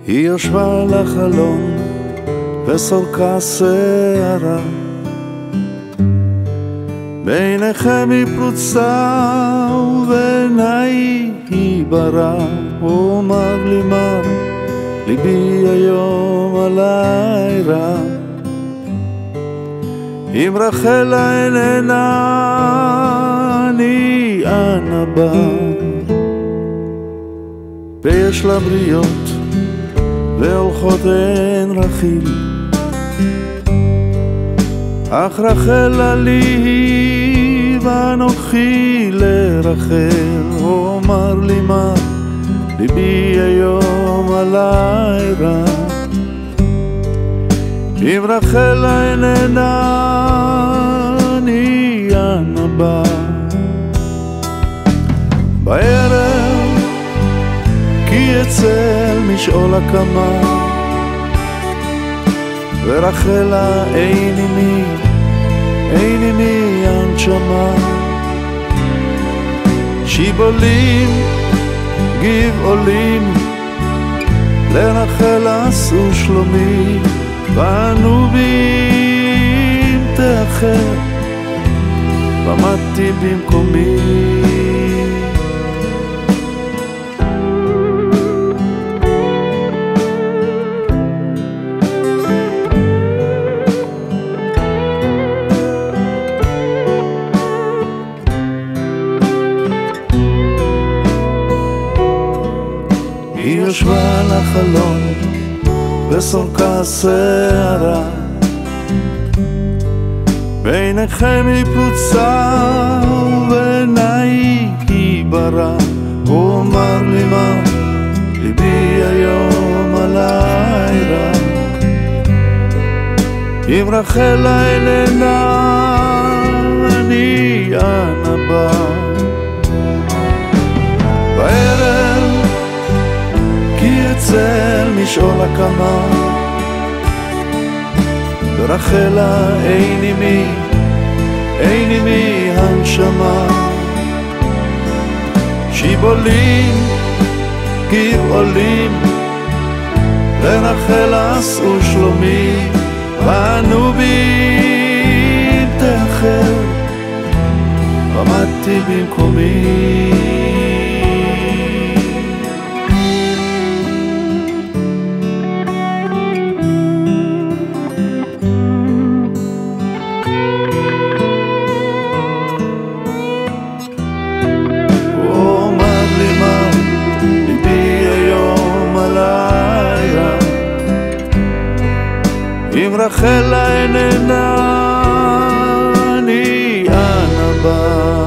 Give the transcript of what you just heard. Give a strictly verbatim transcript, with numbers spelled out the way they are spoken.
היא יושבה על החלון וסורקה שערה, בעיניכם היא פרוצה ובעיניי היא ברא. הוא אמר לי מר, ליבי היום עליי רע, אם רחלה איננה אני אנה בא. ויש לה בריות והולכות אין רכיל, אך רחלה לי ואנוכי לרחל. הוא אמר לי מר, ליבי היום עליי רע, אם רחלה איננה אני אנה בא. בערב כי אצל משעול הקמה, ורחלה אין עימי, אין עימי הנשמה. שיבולים גבעולים לרחלה עשו שלומי, ואנו בים תאחר ועמדתי במקומי. היא יושבה על החלון וסורקה שערה, בעיניכם היא פרוצה ובעיניי היא ברא. הוא אמר לי מר, ליבי היום עליי רע, אם רחלה איננה אני אנה בא. בערב כי אצל משעול הקמה, ורחלה אין עימי, אין עימי הנשמה. שיבולים גבעולים לרחלה עשו שלומי, ואנו בים תאחר ועמדתי במקומי. אם רחלה איננה אני אנה בא.